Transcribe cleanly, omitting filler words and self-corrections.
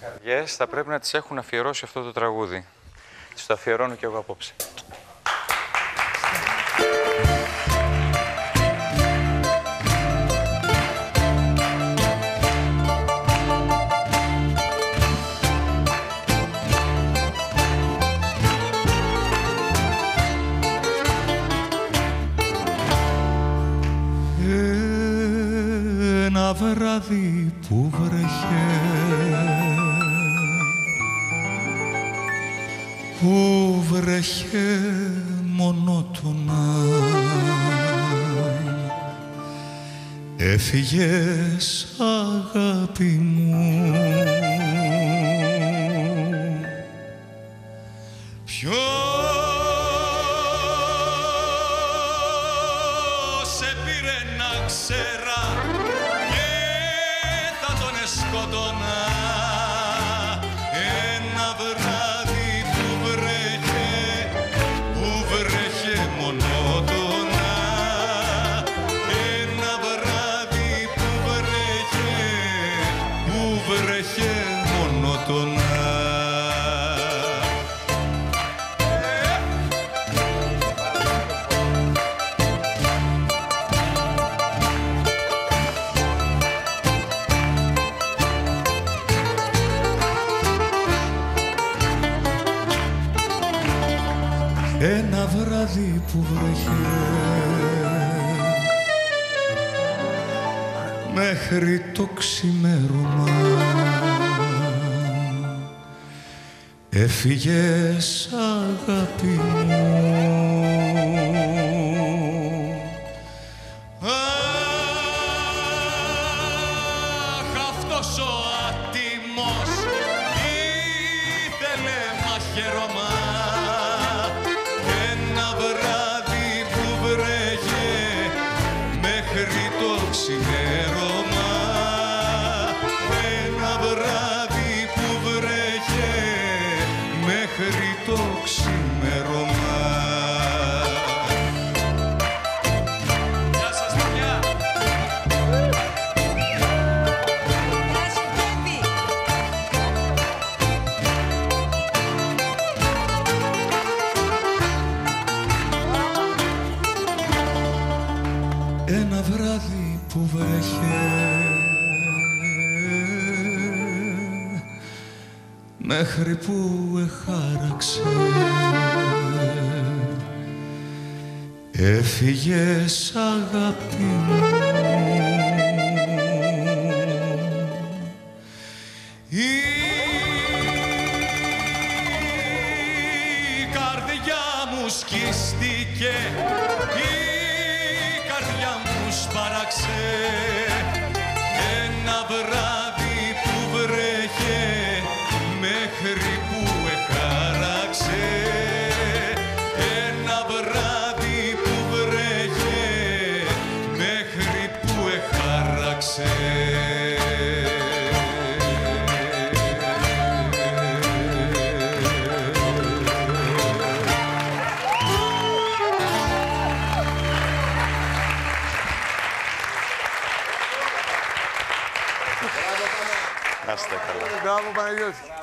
καρδιές θα πρέπει να τις έχουν αφιερώσει αυτό το τραγούδι. Τις το αφιερώνω κι εγώ απόψε. Ένα βράδυ που βρέχε μονότονα, έφυγες αγάπη μου. Ποιος σε πήρε να ξέρα και θα τον σκοτώνα. Ένα βράδυ που βρέχε μονότονα, ένα βράδυ που βρέχε μονότονα. Ένα βράδυ που βρέχε μέχρι το ξημέρωμα, έφυγες αγάπη μου. Αχ, αυτός ο άτιμος ήθελε μαχαιρώμα. Ένα βράδυ που βρέχε μέχρι το ξημέρωμα, ένα βράδυ που βρέχε μέχρι το ξημέρωμα. Γεια σας, παιδιά! Γεια σου, Κέφη! Ένα βράδυ που βρέχε μέχρι που εχάραξε, έφυγες αγάπη μου. Η καρδιά μου σκίστηκε, η καρδιά μου σπάραξε. Ένα βράδυ που βρέχε μέχρι που εχάραξε, ένα βράδυ που βρέχε μέχρι που εχάραξε. Να είστε καλά. Μπράβο, Παναγιώτη.